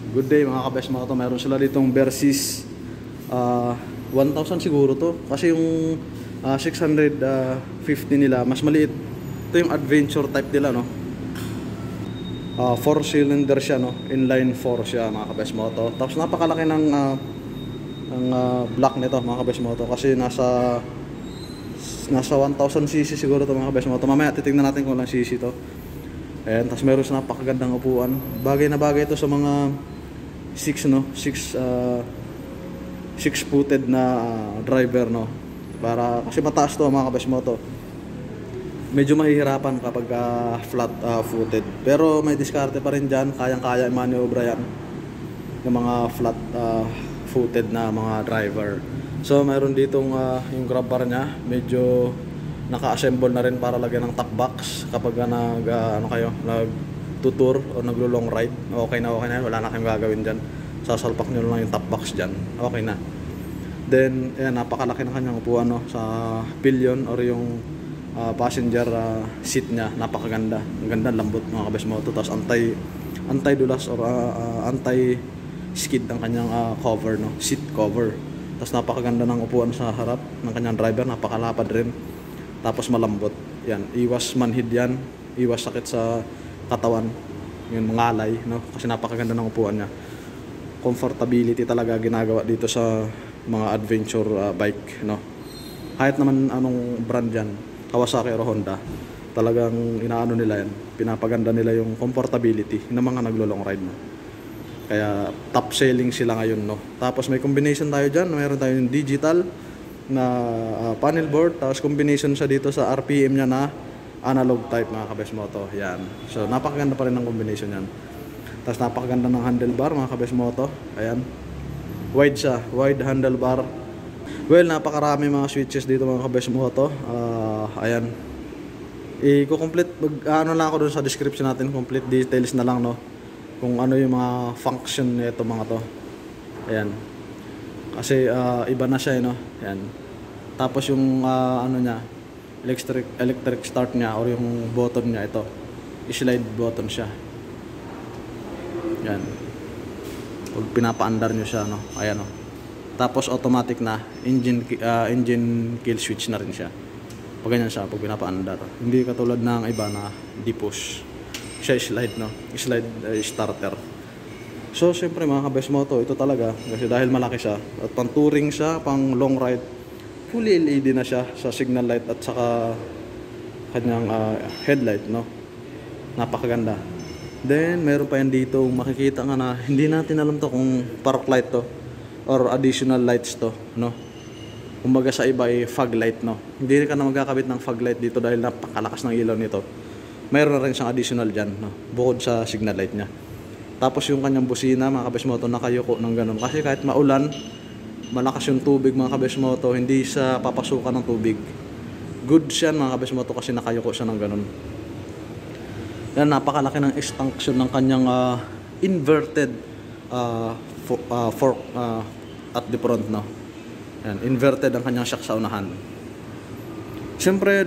Good day mga kabes moto. Meron sila ditong Versys 1,000 siguro to. Kasi yung 650 nila, mas maliit. Ito yung adventure type nila, no? 4-cylinder siya, no? Inline 4 siya mga kabes moto. Tapos napakalaki ng block nito mga kabes moto. Kasi nasa 1,000cc siguro to mga kabes moto. Mamaya titignan natin kung ilang cc to. Ayan, tapos meron sa napakagandang upuan. Bagay na bagay ito sa mga 6-footed na driver, no? Para kasi mataas to mga kabes moto. Medyo mahihirapan kapag flat footed. Pero may diskarte pa rin dyan. Kayang-kaya i-maneuver yan ng mga flat footed na mga driver. So mayroon ditong yung grab bar nya. Medyo naka-assemble na rin para lagyan ng top box kapag nag-tutor o naglo-long ride. Okay na yan. Wala na kayong gagawin dyan. Sasalpak nyo lang yung top box dyan. Okay na. Then, ayan, napakalaki ng kanyang upuan, no? Sa pillion or yung passenger seat nya. Napakaganda. Ang ganda, lambot mga kabes moto. Tapos anti-dulas or anti-skid ang kanyang cover, no? Seat cover. Tapos napakaganda ng upuan sa harap ng kanyang driver. Napakalapad rin. Tapos malambot. Yan, iwas manhid yan. Iwas sakit sa katawan. Yun, mangalay, no? Kasi napakaganda ng upuan niya. Comfortability talaga ginagawa dito sa mga adventure bike, no? Kahit naman anong brand yan, Kawasaki or Honda, talagang inaano nila yan. Pinapaganda nila yung comfortability ng mga naglo-long ride, no? Kaya top selling sila ngayon, no? Tapos may combination tayo dyan. Mayroon tayong digital na panel board, tapos combination siya dito sa RPM nya na analog type mga kabes moto. Yan. So napakaganda pa rin ng combination yan. Tapos napakaganda ng handlebar mga kabes moto. Ayan. Wide siya, wide handlebar. Well, napakarami mga switches dito mga kabes moto. Ayan. I-complete ano lang ako doon sa description natin, complete details na lang, no? Kung ano yung mga function nito mga to. Ayan. Kasi iba na siya, no? Yan. Tapos yung ano niya, electric start niya or yung button niya, ito. I-slide button siya. Yan. Pag pinapaandar niyo siya, no? Ayan, no? Tapos automatic na engine kill switch na rin siya. Pag ganyan siya, pag pinapaandar. Hindi katulad ng iba na di-push. Siya slide, no? Slide starter. So, siyempre mga kabes moto, ito talaga. Kasi dahil malaki siya, at pang touring siya, pang long ride, fully LED na siya sa signal light at saka kanyang headlight, no? Napakaganda. Then, meron pa yan dito, makikita nga na, hindi natin alam to kung park light to or additional lights to, no? Kumbaga sa iba ay fog light, no? Hindi ka na magkakabit ng fog light dito dahil napakalakas ng ilaw nito. Mayroon na rin siyang additional dyan, no? Bukod sa signal light niya. Tapos yung kanyang busina mga kabes moto, nakayuko ng ganun. Kasi kahit maulan, malakas yung tubig mga kabes moto, hindi siya papasukan ng tubig. Good siya mga kabes moto kasi nakayuko siya ng ganun. Yan, napakalaki ng extension ng kanyang inverted fork at the front, no? Yan, inverted ang kanyang shock sa unahan. Siyempre,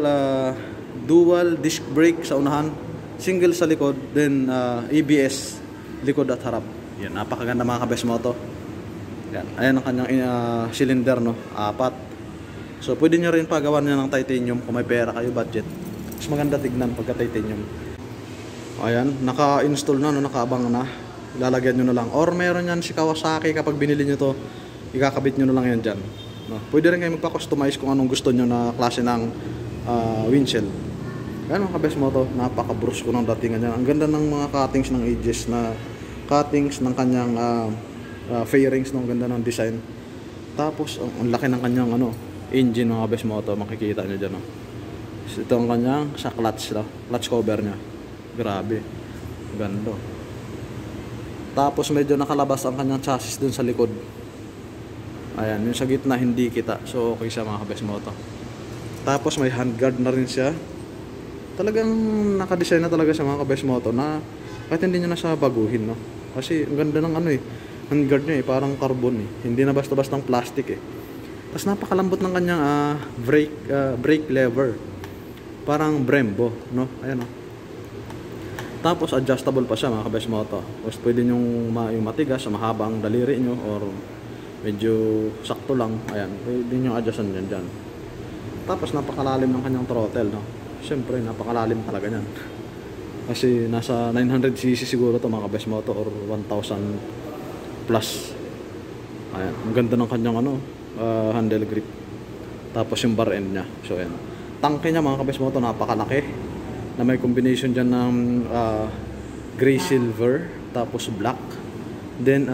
dual disc brake sa unahan, single sa likod, then ABS likod at harap. Yan, napakaganda mga kabes moto. Yan, ayan ang kanyang cylinder, no? 4. So pwede nyo rin pagawan niya ng titanium kung may pera kayo, budget. Mas maganda tignan pagka titanium. Ayan, naka-install na, no? Nakaabang na. Lalagyan nyo na lang. Or meron yan si Kawasaki, kapag binili nyo to, ikakabit nyo na lang yan dyan, no? Pwede rin kayo magpa-customize kung anong gusto nyo na klase ng windshield. Yan mga kabes moto, napaka-brusco ng datingan niya. Ang ganda ng mga cuttings ng edges na cuttings ng kanyang fairings, ng ganda ng design. Tapos ang laki ng kanyang engine mga kabes moto, makikita niyo diyan, no? Ito ang kanyang sa clutch, no? Clutch cover niya. Grabe. Ganda. Tapos medyo nakalabas ang kanyang chassis dun sa likod. Ayan, yung sa gitna hindi kita. So okay siya mga kabes moto. Tapos may handguard na rin siya. Talagang naka-design na talaga sa mga kabes moto na kahit hindi nyo na siya baguhin, no? Kasi ang ganda ng handguard niya, parang carbon, eh. Hindi na basta-bastang plastic, eh. Tapos napakalambot ng kanyang brake lever. Parang Brembo, no? Ayan, no? Tapos adjustable pa siya mga kabes moto. Tapos pwede yung matigas, mahaba ang daliri nyo or medyo sakto lang. Ayan, pwede nyo adjustan dyan. Tapos napakalalim ng kanyang throttle, no? Siyempre, napakalalim talaga yan. Kasi nasa 900cc siguro to mga kabes moto or 1,000 plus. Ayan, ang ganda ng kanyang handle grip. Tapos yung bar end nya. So ayan. Tangke niya mga kabes moto, napakalaki. Na may combination dyan ng gray silver tapos black. Then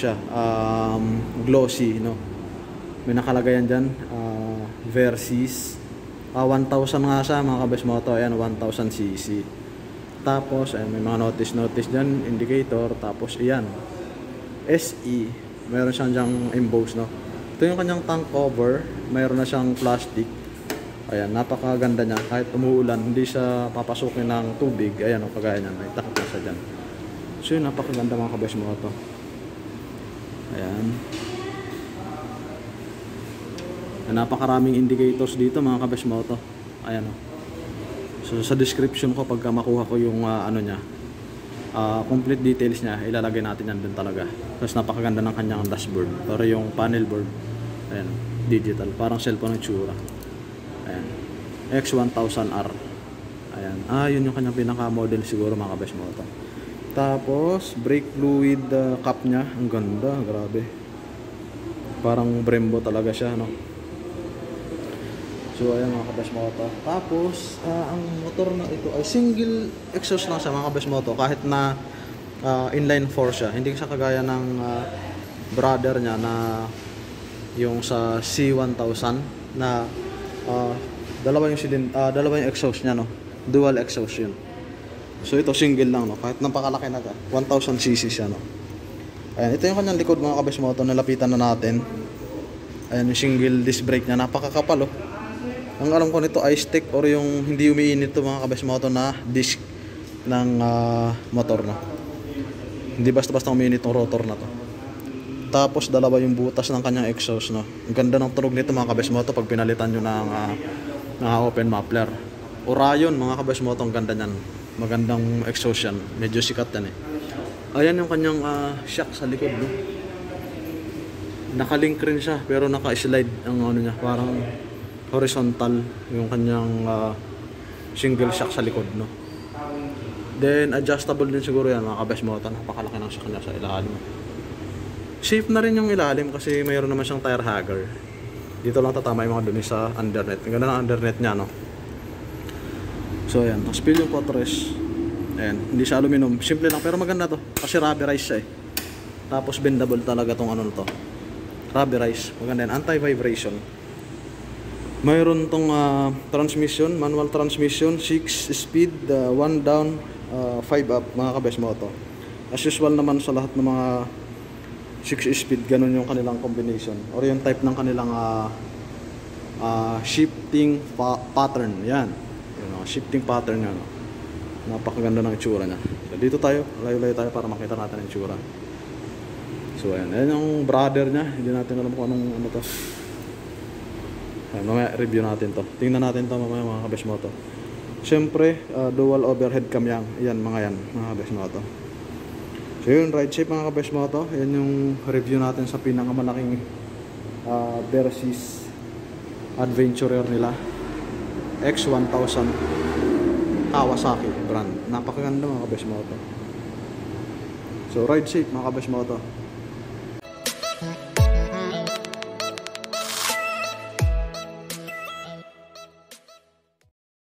glossy, no. May nakalagayan dyan Versys 1,000 nga siya mga kabes moto. Ayan, 1,000cc. Tapos ayan, may mga notice dyan, indicator. Tapos iyan, SE, mayroon siyang dyang emboss, no. Ito yung kanyang tank cover, mayroon na siyang plastic. Ayan, napakaganda niya. Kahit umuulan, hindi siya papasukin ng tubig. Ayan, kagaya niyan, may takip na siya dyan. So yun, napakaganda mga kabes moto. Ayan. Napakaraming indicators dito mga kabes moto. Ayan, so sa description ko, pagka makuha ko yung complete details niya, ilalagay natin yan dun talaga. Tapos napakaganda ng kanyang dashboard or yung panel board. Ayan, digital, parang cellphone ng tsura. Ayan, X1000R. Ayan, yun yung kanyang pinaka model siguro mga kabes moto. Tapos brake fluid cap nya, ang ganda, grabe, parang Brembo talaga siya, no. So ayan mga kabes moto. Tapos ang motor na ito ay single exhaust lang siya mga kabes moto, kahit na inline 4 siya. Hindi siya kagaya ng brother niya na yung sa C1000 na dalawa yung exhaust niya, no. Dual exhaust yun. So ito single lang, no. Kahit napakalaki na 1,000cc siya, no. Ayan, ito yung kanyang likod mga kabes moto. Nalapitan na natin. Ayan yung single disc brake niya, napakakapal, oh. Ang alam ko nito ay stick or yung hindi umiinit to mga kabes moto na disc ng motor, no. Hindi basta-basta umiinit tong rotor na to. Tapos dalawa yung butas ng kanyang exhaust, no. Ang ganda ng tunog nito mga kabes moto pag pinalitan nyo ng open muffler. Orion mga kabes moto, ang ganda niyan. Magandang exhaust yan. Medyo sikat yan, eh. Ayan yung kanyang shock sa likod, no. Nakalink rin siya pero naka-slide ang niya, parang horizontal yung kanyang single shock sa likod, no. Then adjustable din siguro yan mga kabes moto. Napakalaki ng shock niya sa ilalim. Safe na rin yung ilalim kasi mayroon naman siyang tire hugger. Dito lang tatama yung mga dumi sa undernet. Ang ganda ng undernet niya, no. So ayan, spill yung footrest. Ayan, hindi siya aluminum, simple lang pero maganda to kasi rubberized siya, eh. Tapos bendable talaga tong to, rubberized. Maganda yan, anti-vibration. Mayroon tong transmission, manual transmission, 6 speed, 1 down, 5 up mga kabes moto. As usual naman sa lahat ng mga 6 speed, ganun yung kanilang combination or yung type ng kanilang shifting pattern. Yan, shifting pattern yan, no? Napakaganda ng itsura niya. So, dito tayo, layo-layo tayo para makita natin ang itsura. So ayan yung brother niya. Hindi natin alam kung anong to. Ayan, mamaya review natin to. Tingnan natin to mamaya mga kabes moto. Siyempre dual overhead cam yan. Yan mga kabes moto. So yun, ride shape mga kabes moto. Yan yung review natin sa pinakamalaking Versys Adventurer nila, X1000 Kawasaki brand. Napakaganda mga kabes moto. So ride safe mga kabes moto.